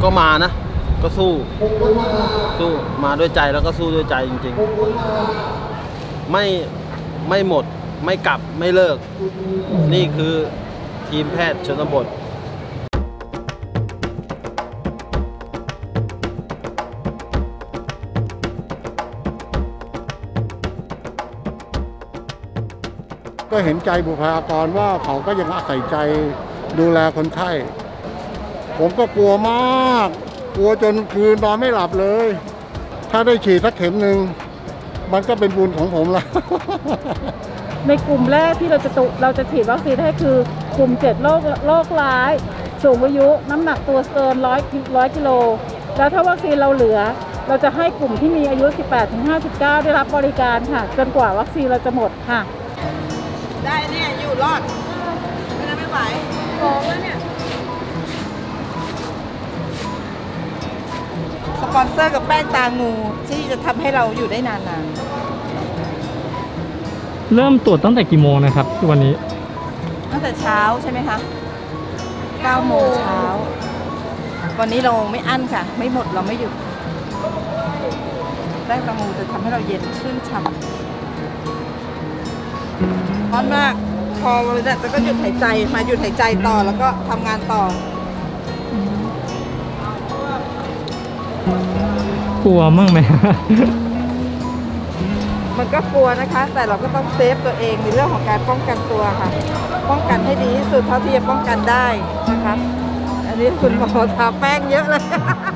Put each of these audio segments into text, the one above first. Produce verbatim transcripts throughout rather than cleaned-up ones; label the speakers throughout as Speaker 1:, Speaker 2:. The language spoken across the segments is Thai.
Speaker 1: ก็มานะก็สู้สู้มาด้วยใจแล้วก็สู้ด้วยใจจริงๆไม่ไม่หมดไม่กลับไม่เลิกนี่คือทีมแพทย์ชนบท
Speaker 2: ก็เห็นใจบุคลากรว่าเขาก็ยังอาศัยใจดูแลคนไข้ผมก็กลัวมากกลัวจนคืนนอนไม่หลับเลยถ้าได้ฉีดสักเข็มหนึ่งมันก็เป็นบุญของผมละ
Speaker 3: ในกลุ่มแรกที่เราจะเราจะฉีดวัคซีนให้คือกลุ่มเจ็ดโรคโรคร้ายสูงอายุน้ำหนักตัวเกินร้อยร้อยกิโลแล้วถ้าวัคซีนเราเหลือเราจะให้กลุ่มที่มีอายุ สิบแปดถึงห้าสิบเก้า ได้รับบริการค่ะจนกว่าวัคซีนเราจะหมดค่ะ
Speaker 4: ได้เนี่ยอยู่รอดไม่ได้ไม่ไหวโกงแล้วเนี่ยสปอนเซอร์กับแป้งตางูที่จะทำให้เราอยู่ได้นาน
Speaker 5: ๆเริ่มตรวจตั้งแต่กี่โมงนะครับวันนี้
Speaker 4: ตั้งแต่เช้าใช่ไหมคะเก้าโมงเช้าวันนี้เราไม่อั้นค่ะไม่หมดเราไม่หยุดแป้งตางูจะทำให้เราเย็นชื่นฉ่ำร้อนมากพอเราเนี่ยแล้วก็หยุดหายใจมาหยุดหายใจต่อแล้วก็ทำงานต่อก
Speaker 5: ลัวมั่งไหม
Speaker 4: มันก็กลัวนะคะแต่เราก็ต้องเซฟตัวเองในเรื่องของการป้องกันตัวค่ะป้องกันให้ดีที่สุดเท่าที่จะป้องกันได้นะคะอันนี้คุณหมอทาแป้งเยอะเลย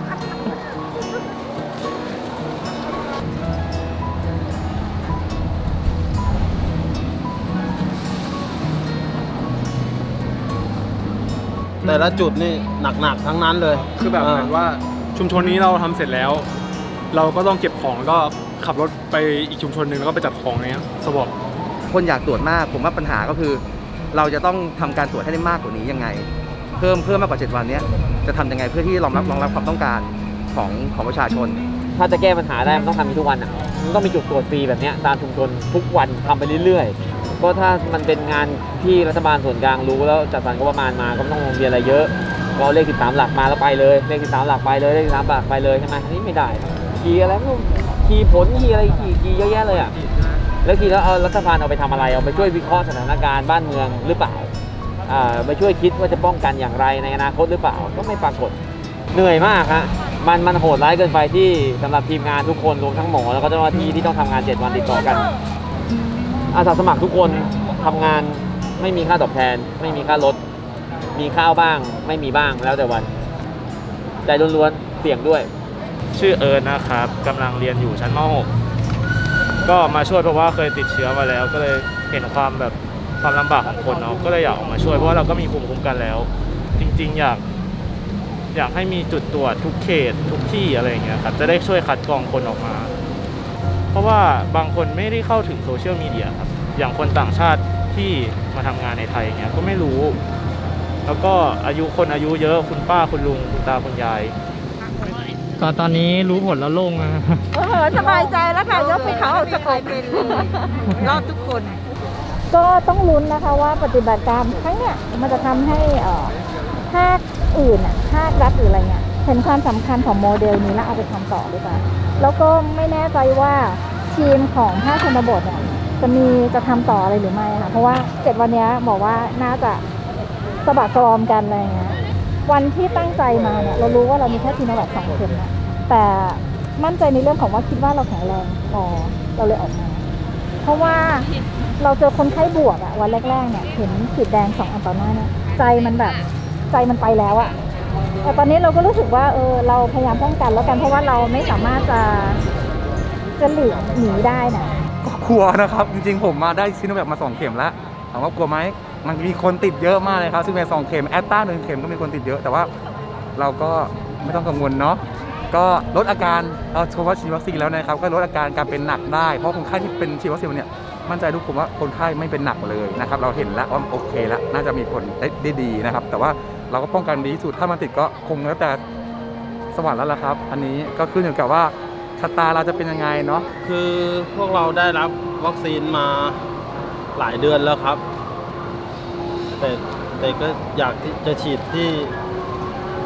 Speaker 1: แต่ละจุดนี่หนักๆทั้งนั้นเลย
Speaker 6: คือแบบเหมือนว่าชุมชนนี้เราทำเสร็จแล้วเราก็ต้องเก็บของแล้วก็ขับรถไปอีกชุมชนหนึ่งแล้วก็ไปจัดของเนี้ยสวอป
Speaker 7: คนอยากตรวจมากผมว่าปัญหาก็คือเราจะต้องทำการตรวจให้ได้มากกว่านี้ยังไงเพิ่มเพิ่มมากกว่าเจ็ดวันนี้จะทำยังไงเพื่อที่รองรับรองรับความต้องการของของประชาชน
Speaker 8: ถ้าจะแก้ปัญหาได้มันต้องทำทุกวันอ่ะมันต้องมีจุดตรวจฟรีแบบนี้ตามชุมชนทุกวันทำไปเรื่อยๆก็ถ้ามันเป็นงานที่รัฐบาลส่วนกลางรู้แล้วจัดสรรงบประมาณมาก็ไม่ต้องลงเรียนอะไรเยอะเราเลขสิบสามหลักมาแล้วไปเลยเลขสิบสามหลักไปเลยเลขสิบสามหลักไปเลยใช่ไหมนี่ไม่ได้คีย์อะไรไม่รู้คีย์ผลคีย์อะไรคีย์คีย์เยอะแยะเลยอ่ะแล้วคีย์แล้วเอารัฐบาลเอาไปทำอะไรเอาไปช่วยวิเคราะห์สถานการณ์บ้านเมืองหรือเปล่าอ่าไปช่วยคิดว่าจะป้องกันอย่างไรในอนาคตหรือเปล่าก็ไม่ปรากฏเหนื่อยมากฮะมันมันโหดร้ายเกินไปที่สำหรับทีมงานทุกคนรวมทั้งหมอแล้วก็เจ้าหน้าที่ที่ต้องทำงานเจ็ดวันติดต่อกันอาสาสมัครทุกคนทำงานไม่มีค่าตอบแทนไม่มีค่ารถมีข้าวบ้างไม่มีบ้างแล้วแต่วันใจล้วนๆเสี่ยงด้วย
Speaker 9: ชื่อเอิร์ธนะครับกำลังเรียนอยู่ชั้นม หกก็มาช่วยเพราะว่าเคยติดเชื้อมาแล้วก็เลยเห็นความแบบความลำบากของคนเนาะก็เลยอยากออกมาช่วยเพราะว่าเราก็มีภูมิคุ้มกันแล้วจริงๆอยากอยากให้มีจุดตรวจทุกเขตทุกที่อะไรอย่างเงี้ยครับจะได้ช่วยคัดกรองคนออกมาเพราะว่าบางคนไม่ได้เข้าถึงโซเชียลมีเดียครับอย่างคนต่างชาติที่มาทำงานในไทยอย่างเงี้ยก็ไม่รู้แล้วก็อายุคนอายุเยอะคุณป้าคุณลุงคุณตาคุณยาย
Speaker 5: ตอนตอนนี้รู้ผลแล้วโล่งนะ
Speaker 3: โอ้โหสบายใจแล้วค่ะยกภูเขาออกจากอกเป็น
Speaker 4: รอดทุกคน
Speaker 3: ก็ต้องลุ้นนะคะว่าปฏิบัติการครั้งเนี้ยมันจะทำให้ภาคอื่นอ่ะภาครัฐหรืออะไรเงี้ยเห็นความสำคัญของโมเดลนี้แล้วเอาไปทำต่อหรือเปล่าแล้วก็ไม่แน่ใจว่าทีมของภาคชนบทเนี่ยจะมีจะทำต่ออะไรหรือไม่ค่ะเพราะว่าเจ็ดวันนี้บอกว่าน่าจะสะบัดสะบอมกันอะไรเงี้ยวันที่ตั้งใจมาเนี่ยเรารู้ว่าเรามีแค่ซีโนแวคสองเข็มนะแต่มั่นใจในเรื่องของว่าคิดว่าเราแข็งแรงพอเราเลยออกมาเพราะว่าเราเจอคนไข้บวกอะวันแรกๆเนี่ยเห็นขีดแดงสองอันต่อหน้าเนี่ยใจมันแบบใจมันไปแล้วอะแต่ตอนนี้เราก็รู้สึกว่าเออเราพยายามป้องกันแล้วกันเพราะว่าเราไม่สามารถจะจะหลีกหนีได้นะ
Speaker 7: ก็กลัวนะครับจริงๆผมมาได้ซีโนแวคมาสองเข็มแล้วถามว่ากลัวไหมมันมีคนติดเยอะมากเลยครับซีโนแวคสองเข็มแอตต้าหนึ่งเข็มก็มีคนติดเยอะแต่ว่าเราก็ไม่ต้องกังวลเนาะก็ลดอาการเราเฉพาะฉีดวัคซีนแล้วนะครับก็ลดอาการการเป็นหนักได้เพราะคนไข้ที่เป็นฉีดวัคซีนเนี่ยมั่นใจทุกคนว่าคนไข้ไม่เป็นหนักเลยนะครับเราเห็นแล้วว่าโอเคแล้วน่าจะมีผลได้ดีนะครับแต่ว่าเราก็ป้องกันดีที่สุดถ้ามันติดก็คงแล้วแต่สวรรค์แล้วล่ะครับอันนี้ก็ขึ้นอยู่กับว่าชะตาเราจะเป็นยังไงเนาะ
Speaker 1: คือพวกเราได้รับวัคซีนมาหลายเดือนแล้วครับแต่แต่ก็อยากที่จะฉีดที่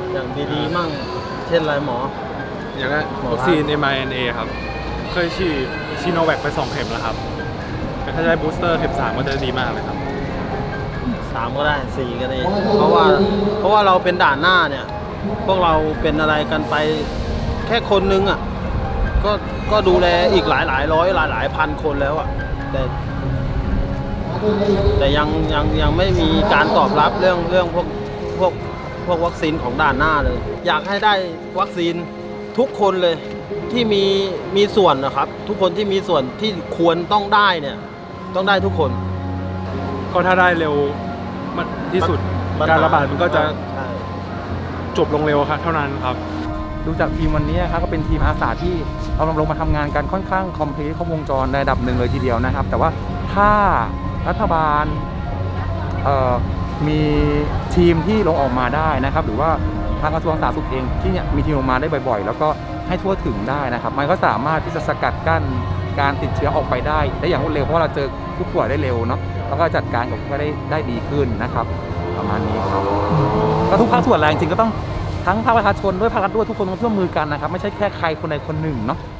Speaker 1: อย่างดีๆมั่งเช่นอะไรหมอ
Speaker 6: อย่างนั้นวัคซีน เอ็ม อาร์ เอ็น เอ ครับ เคยฉีดซีโนแวคไปสองเข็มแล้วครับแต่ถ้าได้บูสเตอร์เข็มสามก็จะดีมากเลยครับ
Speaker 1: สามก็ได้สี่ก็ได้เพราะว่าเพราะว่าเราเป็นด่านหน้าเนี่ย พวกเราเป็นอะไรกันไปแค่คนนึงอ่ะก็ก็ดูแลอีกหลายหลายร้อยหลายหลายพันคนแล้วอ่ะแต่แต่ยังยังยังไม่มีการตอบรับเรื่องเรื่องพวกพวกพวกวัคซีนของด่านหน้าเลย อยากให้ได้วัคซีนทุกคนเลยที่มีมีส่วนนะครับ ทุกคนที่มีส่วนที่ควรต้องได้เนี่ยต้องได้ทุกคน
Speaker 6: ก็ถ้าได้เร็วที่สุดการระบาดมันก็จะจบลงเร็วครับเท่านั้นครับ
Speaker 7: ดูจากทีมวันนี้ครับก็เป็นทีมอาสาที่เราลงมาทำงานกันค่อนข้างคอมพลีทครบวงจรในระดับหนึ่งเลยทีเดียวนะครับ แต่ว่าถ้ารัฐบาลมีทีมที่ลงออกมาได้นะครับหรือว่าทางกระทรวงสาธารณสุขเองที่เนี่ยมีทีมลงมาได้บ่อยๆแล้วก็ให้ทั่วถึงได้นะครับมันก็สามารถที่จะสกัดกั้นการติดเชื้อออกไปได้ได้อย่างรวดเร็วเพราะเราเจอผู้ป่วยได้เร็วเนาะแล้วก็จัดการกับผู้ป่วยได้ได้ดีขึ้นนะครับประมาณนี้ครับก็ทุกภาคส่วนแรงจริงก็ต้องทั้งภาคประชาชนด้วยภาครัฐด้วยทุกคนต้องร่วมมือกันนะครับไม่ใช่แค่ใครคนใดคนหนึ่งเนาะ